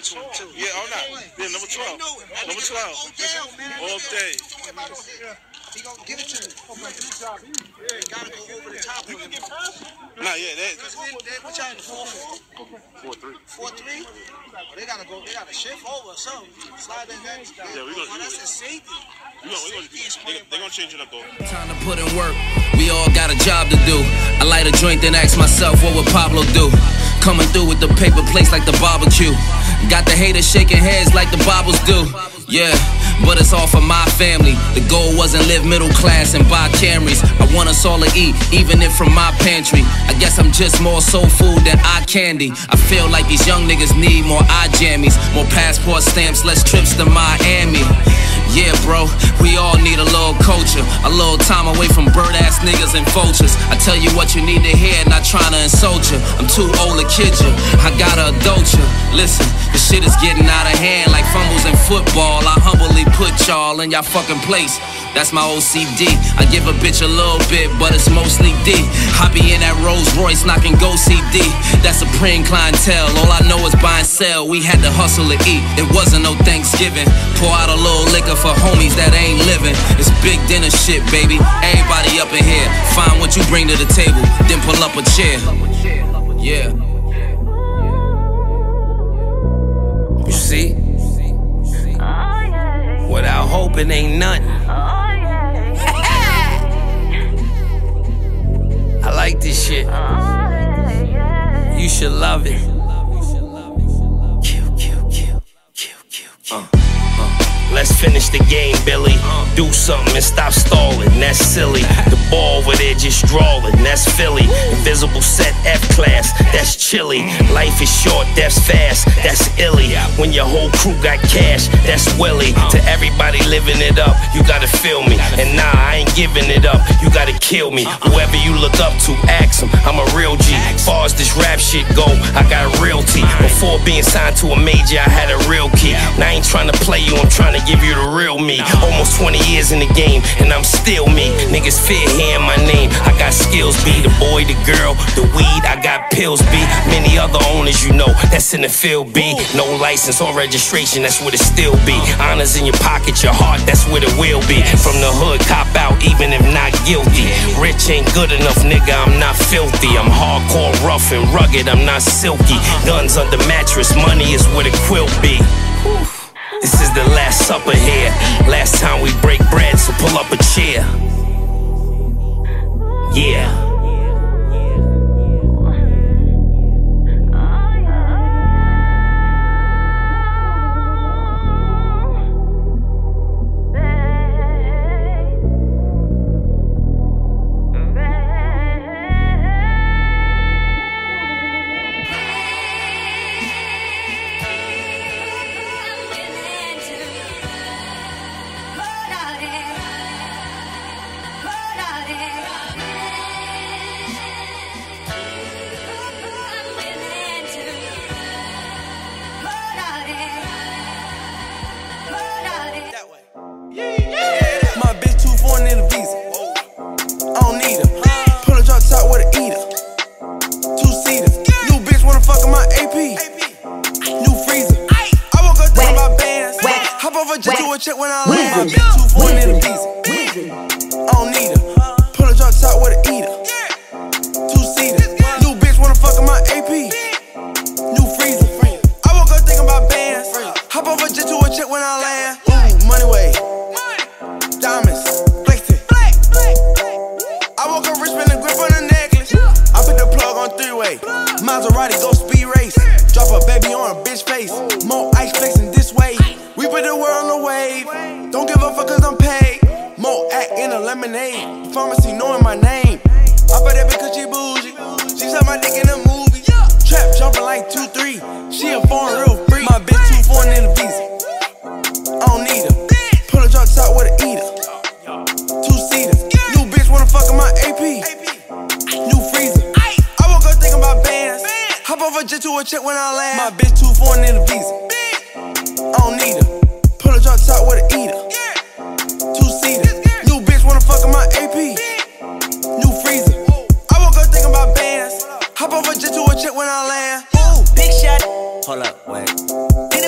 22. Yeah, all night. Yeah, number 12. Number 12. All day. He gonna give it to you. You gotta go over the top of him. Nah, yeah, that. What y'all in the 4-4? 4-3? They gotta shift over or something. Slide that back. Yeah, we gonna. That's a safety. They're gonna change it up though. Time to put in work. We all got a job to do. I light a joint, then ask myself, what would Pablo do? Coming through with the paper plates like the barbecue. Got the haters shaking heads like the Bibles do. Yeah, but it's all for my family. The goal wasn't live middle class and buy Camrys. I want us all to eat, even if from my pantry. I guess I'm just more soul food than eye candy. I feel like these young niggas need more eye jammies, more passport stamps, less trips to Miami. Yeah, bro, we all need a little culture, a little time away from bird-ass niggas and vultures. I tell you what you need to hear, not trying to insult you. I'm too old to kid you, I gotta adult you. Listen, the shit is getting out of hand like fumbles in football. I humbly put y'all in y'all fucking place. That's my OCD. I give a bitch a little bit, but it's mostly D. I be in that Rolls Royce knocking Go CD. That's supreme clientele. All I know is buy and sell. We had to hustle to eat. It wasn't no Thanksgiving. Pour out a little liquor for homies that ain't living. It's big dinner shit, baby. Everybody up in here. Find what you bring to the table, then pull up a chair. Yeah. You see? Without hoping ain't nothing. I like this shit. You should love it. Let's finish the game, Billy. Do something and stop stalling, that's silly. The ball over there just drawing, that's Philly. Invisible set F-class, that's chilly. Life is short, death's fast, that's illy. When your whole crew got cash, that's Willie. To everybody living it up, you gotta feel me. And nah, I ain't giving it up, you gotta kill me. Whoever you look up to, ask him, I'm a real G. Far as this rap shit go, I got realty. Before being signed to a major, I had a real key. Now I ain't trying to play you, I'm trying to give you the real me. Almost 20 years in the game, and I'm still me. Niggas fear hearing my name. I got skills, be the boy, the girl, the weed. I got pills, be many other owners, you know, that's in the field, be no license or registration, that's what it still be. Honors in your pocket, your heart, that's what it will be. From the hood, cop out, even if not guilty. Rich ain't good enough, nigga, I'm not filthy. I'm hardcore, rough and rugged, I'm not silky. Guns under mattress, money is where the quilt be. This is the last supper here. Last time we break bread, so pull up a chair. Yeah. Check when I land. My bitch too foreign in the visa. I don't need her. Pull a drop top with an eater. Two-seater. New bitch wanna fuck in my AP. New freezer. I woke up thinking about bands. Hop over jet to a check when I land. Ooh, money way. Diamonds. Flexing. I woke up rich, spin a grip on a necklace. I put the plug on three-way. Maserati go speed race. Drop a baby on a bitch face. More ice flexing this way. We put the world on the wave. Don't give a fuck cause I'm paid. More act in a lemonade. Pharmacy knowing my name. I bet that bitch cause she bougie. She suck my dick in a movie. Trap jumping like 2-3. She a foreign real free. My bitch too foreign in the visa. I don't need her. Pull a drop top with an eater. Two-seater. New bitch wanna fuck in my AP. New freezer. I woke up thinking about bands. Hop over jet to a check when I land. My bitch too foreign in the visa. I don't need her. Pull a drop top with an eater. Two-seater. New bitch wanna fuck in my AP. New freezer. I woke up thinking about bands. Hop over jet to a check when I land. Ooh, big shot. Hold up, wait.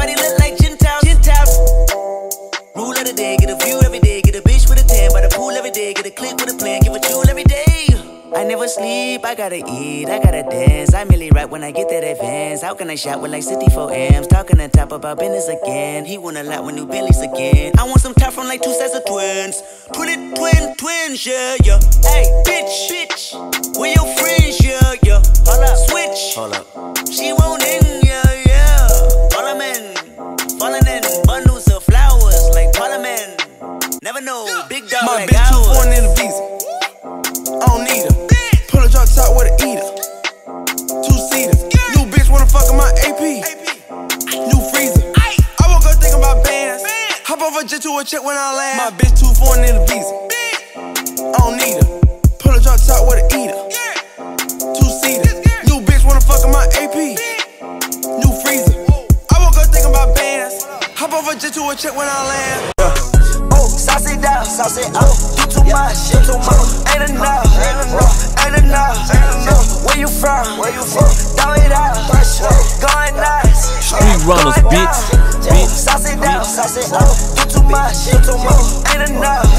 Everybody look like Gentiles. Rule of the day, get a view every day. Get a bitch with a tan by the pool every day. Get a click with a plan, give a jewel every day. I never sleep, I gotta eat, I gotta dance. I merely rap when I get that advance. How can I shout with like 64 amps? Talking on top about business again. He want a lot with new Bentleys again. I want some top from like 2 sets of twins. Twins, yeah. Hey, bitch, where your friends, yeah. Hold up, switch. She won't in, yeah. Falling in bundles of flowers like Parliament. Never know, big dog my like bitch ours. too foreign in the visa. I don't need her. Pull a drop top with a eater. 2-seater. New bitch wanna fuck in my AP. New freezer. I woke up thinking about bands. Hop off a jet to a check when I land. My bitch too foreign in the visa. I don't need her. Pull a drop top with a eater. 2-seater. New bitch wanna fuck in my AP. New freezer. I woke up thinking about bands. Hop off a jet to a check when I land. Sauce it down, sauce it up. Do too much, ain't enough. Where you from? Throw it out, going nuts. Street runners, bitch. Sauce it down, sauce it up. Do too much, ain't enough.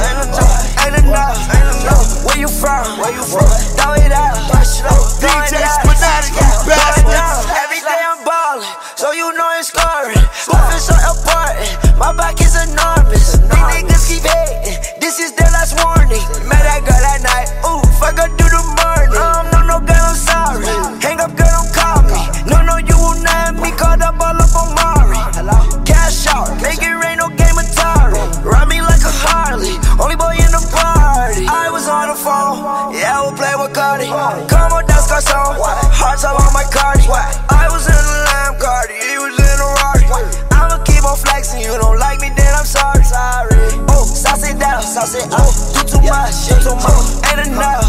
Where you from? Throw it out, going nuts. Every day I'm ballin', so you know it's scoring. Moving so important, my back is enormous. These niggas keep hating, this is their last warning. Met that girl that night, ooh, fuck her through the morning. No, girl, I'm sorry. Hang up, girl, don't call me. No, you will not have me caught up all up on Mari. Cash out, make it rain, no game Atari. Ride me like a Harley, only boy in the party. I was on the phone, yeah, I would play with Cardi. Come on, that's Garcon, hearts all on my Cardi. I was in the Lamb Cardi, he was in a Rari. I'ma keep on flexing, you don't like me, then I'm sorry. Oh, sauce it down, sauce it up. Do too much, ain't enough.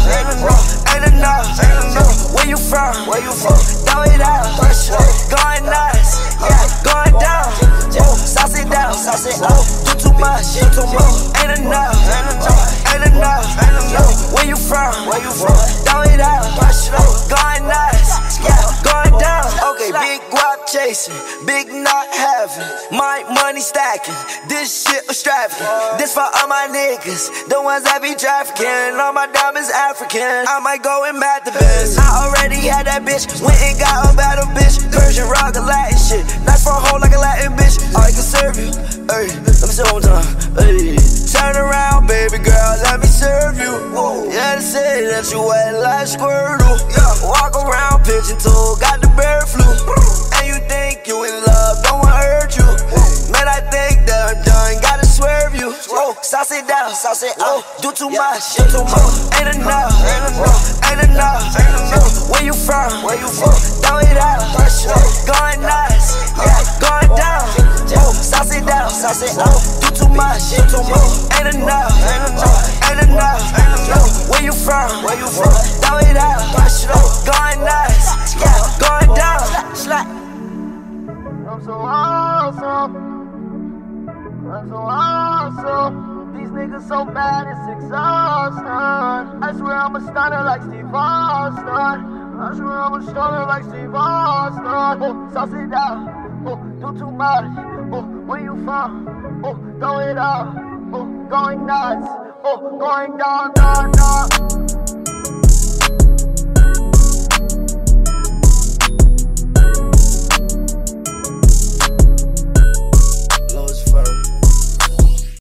Where you from? Throw it out, going nuts, going down. Oh, sauce it down, sauce it up. Do too much, ain't enough. Where you from? Throw it out, going nuts, going down. Okay, big guap chasing, big not having, my money stacking. This shit was extravagant. This for all my niggas, the ones that be trafficking. All my diamonds African. I might go and mad the best. I already had that bitch, went and got a battle bitch. Persian rock a Latin shit, nice for a hoe like a Latin bitch. I can serve you, hey, let me say one time, hey. Turn around, baby girl, let me serve you. Yeah, they say that you wet like Squirtle. Walk around pitching toe, got the bird flu. And you think you in love, don't wanna hurt you. Man, I think that I'm done, gotta swerve you. Sauce it down, sauce it up. Do too much, ain't enough. Where you from? Throw it out, going nuts, going down. Sauce it down, sauce it up. Do too much, ain't enough. Where you from? Throw it out, going nuts, going down. I'm so awesome. These niggas so bad, it's exhausting. I swear I'm a stunner like Steve Austin. Sauce it down, do too much. Where you from? Throw it out, going nuts, going down.